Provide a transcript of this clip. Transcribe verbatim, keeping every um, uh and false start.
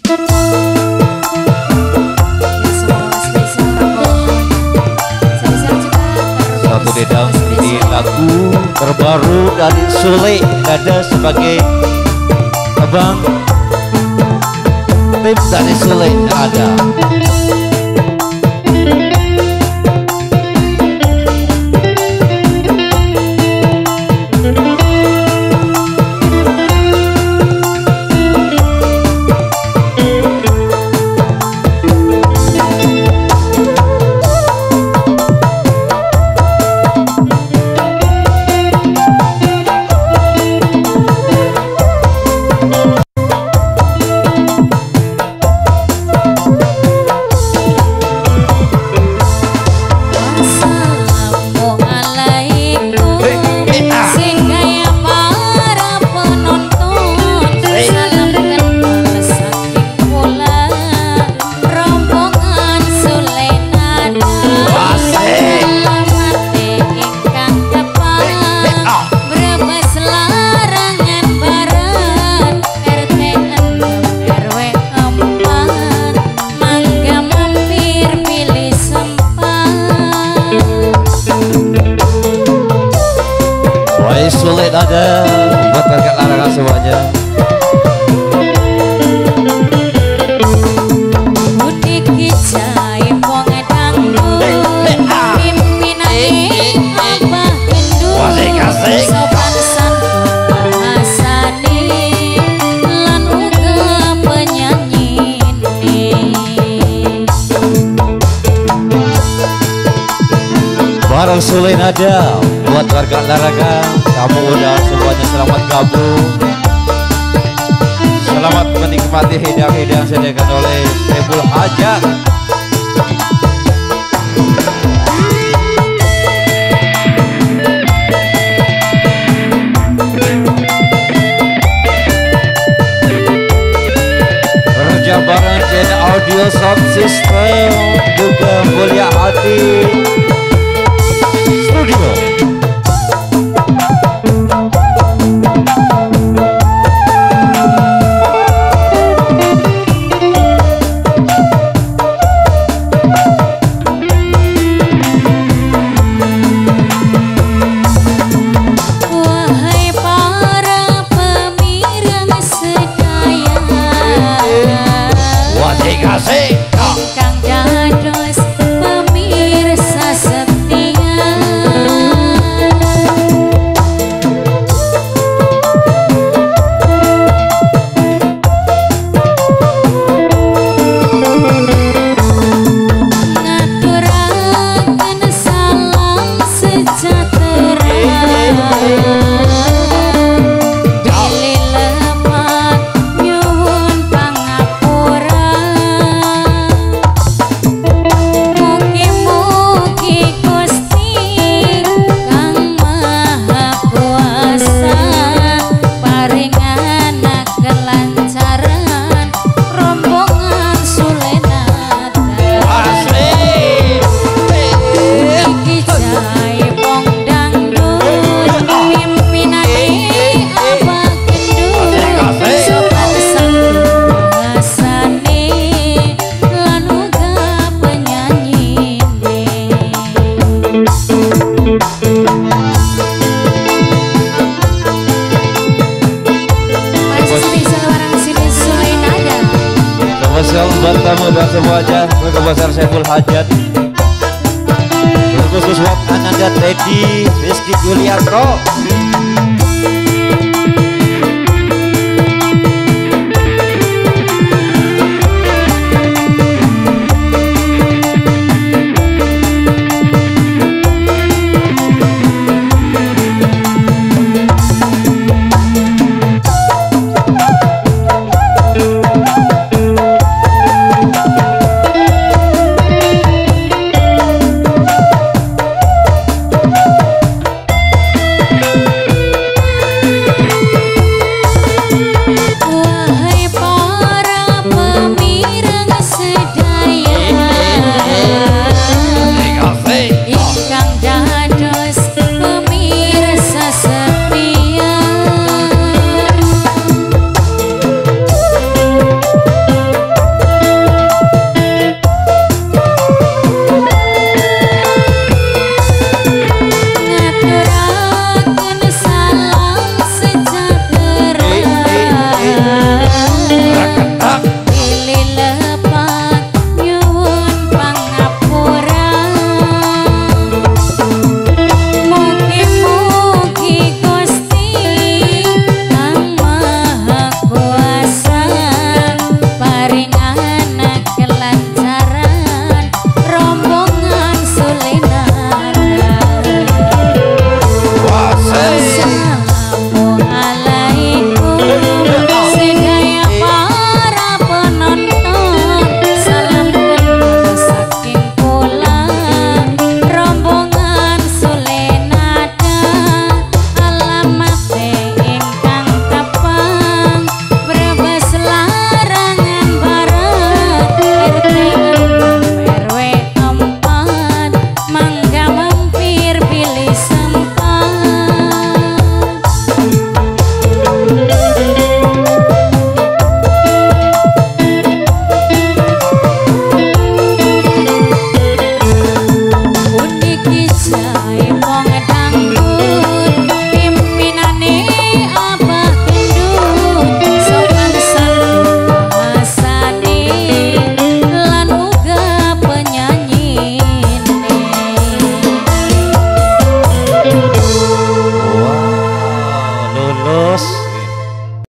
Satu dedang di lagu terbaru dari Sule ada sebagai abang tim dari Sule ada. Sulit ada buat kakak larangan semuanya. Mudik kijai wong dangdut pimpinane Abah Gendut sopan santun bahasane lan uga penyanyine. Barang Sulit ada buat warga larangan. Kamu udah semuanya selamat gabung. Selamat menikmati hidang-hidang yang disediakan oleh Saiful Hajat. Kerja bareng Jen Audio Sound System juga Mulia Hati Studio. Ingkang dados pemirsa setia, ngaturaken salam sejahtera. Spesial buat tamu dan semuanya, keluarga besar Saiful Hajat. Khusus buat Ananda Teddy, Rizky Julianto. Pilih